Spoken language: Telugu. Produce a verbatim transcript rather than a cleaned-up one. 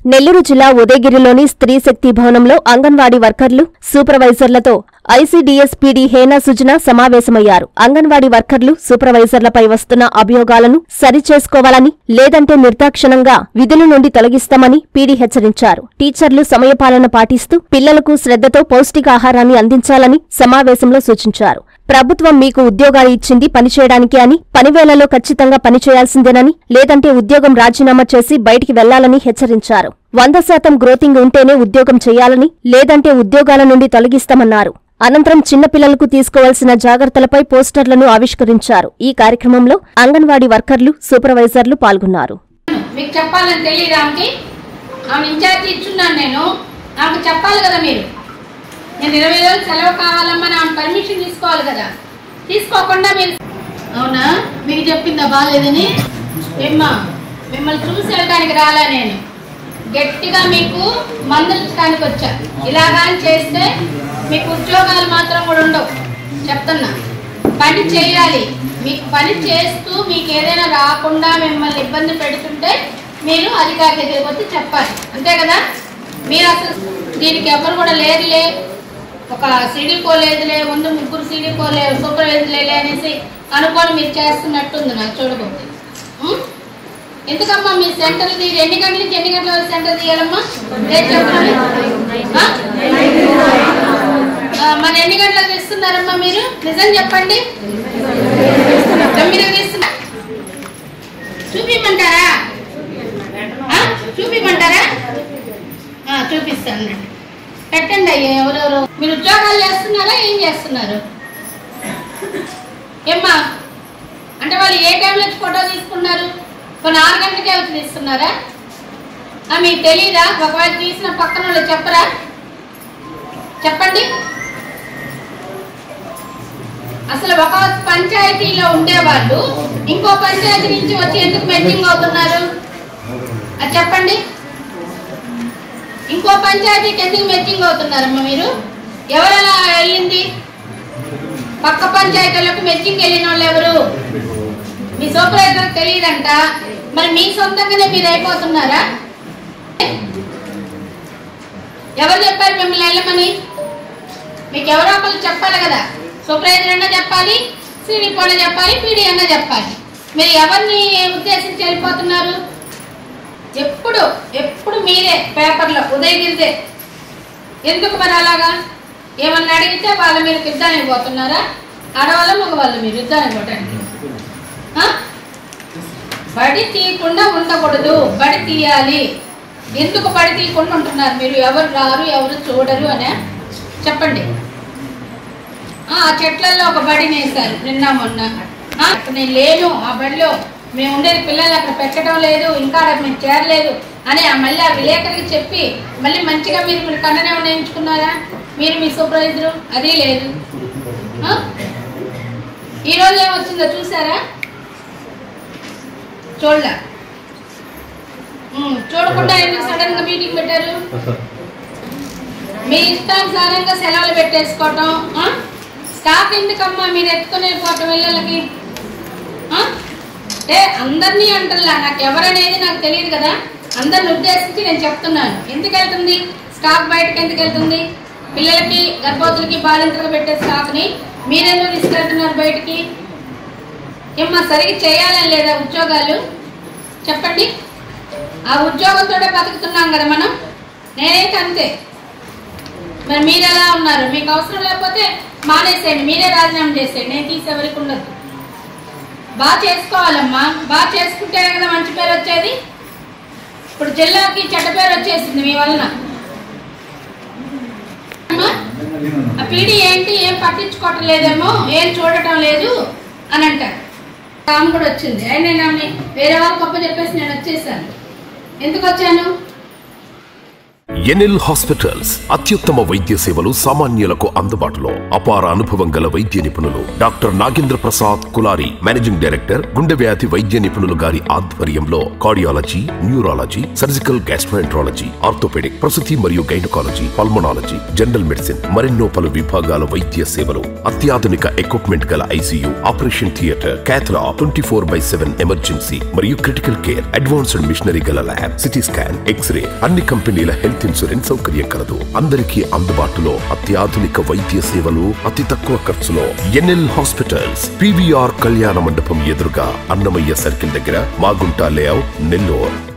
నెల్లూరు జిల్లా ఉదయగిరిలోని స్త్రీ శక్తి భవనంలో అంగన్వాడీ వర్కర్లు, సూపర్వైజర్లతో ఐసీడీఎస్ పీడీ హేనా సుజన సమావేశమయ్యారు. అంగన్వాడీ వర్కర్లు, సూపర్వైజర్లపై వస్తున్న అభియోగాలను సరిచేసుకోవాలని, లేదంటే నిర్దాక్షిణంగా విధుల నుండి తొలగిస్తామని పీడీ హెచ్చరించారు. టీచర్లు సమయపాలన పాటిస్తూ పిల్లలకు శ్రద్ధతో పౌష్టికాహారాన్ని అందించాలని సమావేశంలో సూచించారు. ప్రభుత్వం మీకు ఉద్యోగాలు ఇచ్చింది పనిచేయడానికే అని, పనివేళలో ఖచ్చితంగా పనిచేయాల్సిందేనని, లేదంటే ఉద్యోగం రాజీనామా చేసి బయటికి వెళ్లాలని హెచ్చరించారు. వంద శాతం గ్రోతింగ్ ఉంటేనే ఉద్యోగం చేయాలని, లేదంటే ఉద్యోగాల నుండి తొలగిస్తామన్నారు. అనంతరం చిన్నపిల్లలకు తీసుకోవాల్సిన జాగ్రత్తలపై పోస్టర్లను ఆవిష్కరించారు. ఈ కార్యక్రమంలో అంగన్వాడీ వర్కర్లు, సూపర్వైజర్లు పాల్గొన్నారు. మీకు చెప్పాలని తెలియదు ఆమెకి, ఆమె ఇన్ఛార్జి ఇచ్చున్నాను నేను, ఆమెకు చెప్పాలి కదా మీరు. నేను ఇరవై రోజులు సెలవు కావాలమ్మా, ఆమె పర్మిషన్ తీసుకోవాలి కదా. తీసుకోకుండా మీరు అవునా మీకు చెప్పిందా బాగాలేదని? ఏమ్మా మిమ్మల్ని చూసి వెళ్ళడానికి రాలే, నేను గట్టిగా మీకు మందలించడానికి వచ్చా. ఇలాగా చేస్తే మీకు ఉద్యోగాలు మాత్రం కూడా ఉండవు చెప్తున్నా. పని చేయాలి, మీకు పని చేస్తూ మీకు ఏదైనా రాకుండా మిమ్మల్ని ఇబ్బంది పెడుతుంటే మీరు అధికారి దగ్గరికి వచ్చి చెప్పాలి, అంతే కదా. మీరు అసలు దీనికి ఎవరు కూడా లేదులే, ఒక సీడీకో లేదులే, ముందు ముగ్గురు సీడీకో లే సూపర్వైజర్లే అనేసి అనుకోని మీరు చేస్తున్నట్టుంది నాకు చూడబోతుంది. ఎందుకమ్మా మీ సెంటర్ తీరు ఎన్ని గంటల నుంచి ఎన్ని గంటల వరకు సెంటర్ తీయాలమ్మా? చెప్పండి. మరి ఎన్ని గంటలకు ఇస్తున్నారమ్మా మీరు? నిజం చెప్పండి. తొమ్మిదికి ఇస్తున్నా. చూపిమంటారా? చూపిమంటారా? చూపిస్తాను, పెట్టండి అయ్యా. ఎవరెవరు మీరు ఉద్యోగాలు చేస్తున్నారా, ఏం చేస్తున్నారు? ఏమ్మా అంటే వాళ్ళు ఏ టైంలో వచ్చి ఫోటో తీసుకున్నారు? కొన్ని ఆరు గంటలకే వచ్చి తీస్తున్నారా? మీకు తెలీదా? ఒకవేళ తీసిన పక్కన వాళ్ళు చెప్పరా? చెప్పండి. అసలు ఒక పంచాయతీలో ఉండేవాళ్ళు ఇంకో పంచాయతీ నుంచి వచ్చి ఎందుకు మెచ్చింగ్ అవుతున్నారు అది చెప్పండి. ఇంకో పంచాయతీకి ఎందుకు మెచ్చింగ్ అవుతున్నారమ్మా మీరు? ఎవరలా వెళ్ళింది? పక్క పంచాయతీలకు మెచ్చింగ్ వెళ్ళిన వాళ్ళు ఎవరు? మీ సూపర్వైజర్ తెలియదంట, మరి మీ సొంతంగానే మీరు అయిపోతున్నారా? ఎవరు చెప్పారు మిమ్మల్ని వెళ్ళమని? మీకు ఎవరో ఒకళ్ళు చెప్పాలి కదా. సూపర్వైజర్ అన్నా చెప్పాలి, సీడీపీ అన్నా చెప్పాలి, పీడీ అన్నా చెప్పాలి. మీరు ఎవరిని ఉద్దేశించి వెళ్ళిపోతున్నారు? ఎప్పుడు ఎప్పుడు మీరే పేపర్లో ఉదయగిరిదే. ఎందుకు మరి అలాగా? ఏమన్నా అడిగితే వాళ్ళ మీరు యుద్ధానికి పోతున్నారా? ఆడవాళ్ళ మగవాళ్ళు మీరు యుద్ధానికి పోవడానికి? బడి తీయకుండా ఉండకూడదు, బడి తీయాలి. ఎందుకు బడి తీయకుండా ఉంటున్నారు మీరు? ఎవరు రారు, ఎవరు చూడరు అనే చెప్పండి. ఆ చెట్లలో ఒక బడిని వేశారు నిన్న మొన్న. నేను లేను ఆ బడిలో, మేము ఉండేది పిల్లలు అక్కడ పెట్టడం లేదు, ఇంకా అక్కడ మేము చేరలేదు అని మళ్ళీ ఆ విలేకరికి చెప్పి మళ్ళీ మంచిగా మీరు మీరు కండనే నిర్ణయించుకున్నారా? మీరు మీ సూపర్వైజరు అది లేదు. ఈరోజు ఏమొచ్చిందో చూసారా? చూడలే. చూడకుండా ఎందుకు సడన్ గా మీటింగ్ పెట్టారు? మీ ఇష్టానుసారంగా సెలవులు పెట్టేసుకోవటం. స్టాఫ్ ఎందుకమ్మా మీరు ఎత్తుకుని వెళ్ళిపోవటం పిల్లలకి? అంటే అందరినీ అంటల్లా, నాకు ఎవరనేది నాకు తెలియదు కదా. అందరిని ఉద్దేశించి నేను చెప్తున్నాను. ఎందుకు వెళ్తుంది స్టాఫ్? బయటకు ఎందుకు వెళ్తుంది? పిల్లలకి, గర్భవతులకి, బాలింతలకు పెట్టే స్టాఫ్ని మీరెందుకు తీసుకెళ్తున్నారు బయటికి? ఏమ్మా సరిగ్గా చేయాలని లేదా ఉద్యోగాలు? చెప్పండి. ఆ ఉద్యోగంతో బతుకుతున్నాం కదా మనం. నేనైతే అంతే. మరి మీరు ఎలా ఉన్నారు? మీకు అవసరం లేకపోతే మానేసేయండి, మీరే రాజీనామా చేసేయండి, నేను తీసేవరికి ఉండదు. బాగా చేసుకోవాలమ్మా, బాగా చేసుకుంటేనే కదా మంచి పేరు వచ్చేది. ఇప్పుడు జిల్లాకి చెడ్డ పేరు వచ్చేసింది మీ వలన. ఆ పీడీ ఏంటి, ఏం పట్టించుకోవటం లేదేమో, ఏం చూడటం లేదు అని అంటారు. ఆమె కూడా వచ్చింది. అయినా నేను వేరే వాళ్ళు గొప్ప చెప్పేసి నేను వచ్చేసాను. ఎందుకు వచ్చాను? ఎన్ఎల్ హాస్పిటల్స్ అత్యుత్తమ వైద్య సేవలు సామాన్యులకు అందుబాటులో. అపార అనుభవం గల వైద్య నిపుణులు doctor Nagendra Prasad Kulari, managing director, గుండె వ్యాధి వైద్య నిపుణులు గారి ఆధ్వర్యంలో cardiology, neurology, surgical gastroenterology, orthopaedic, ప్రసూతి మరియు గైనకాలజీ, పల్మనాలజీ, జనరల్ మెడిసిన్ మరెన్నో పలు విభాగాల వైద్య సేవలు. అత్యాధునిక ఎక్విప్మెంట్ గల ICU, operation theatre, cath lab, twenty four by seven emergency మరియు క్రిటికల్ కేర్, అడ్వాన్స్డ్ మిషనరీ గల ల్యాబ్, సిటీ స్కాన్, ఎక్స్రే, అన్ని కంపెనీల హెల్త్ ఇన్సూరెన్స్ సౌకర్యం కలదు. అందరికీ అందుబాటులో అత్యాధునిక వైద్య సేవలు అతి తక్కువ ఖర్చులో. ఎన్ఎల్ హాస్పిటల్స్, పీవీఆర్ కళ్యాణ మండపం ఎదురుగా, అన్నమయ్య సర్కిల్ దగ్గర, మాగుంట లేఅవుట్, నెల్లూరు.